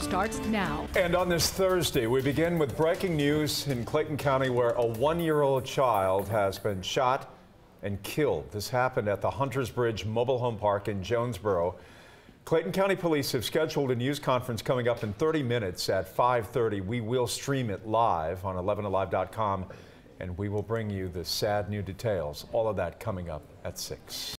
starts now. And on this Thursday, we begin with breaking news in Clayton County where a 1-year-old child has been shot and killed. This happened at the Hunters Bridge Mobile Home Park in Jonesboro. Clayton County Police have scheduled a news conference coming up in 30 minutes at 5:30. We will stream it live on 11alive.com, and we will bring you the sad new details. All of that coming up at 6.